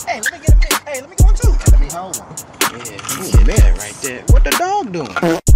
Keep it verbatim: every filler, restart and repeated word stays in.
Hey, let me get a mix. Hey, let me get one too. Let me hold one. Yeah, you get that right there. What the dog doing?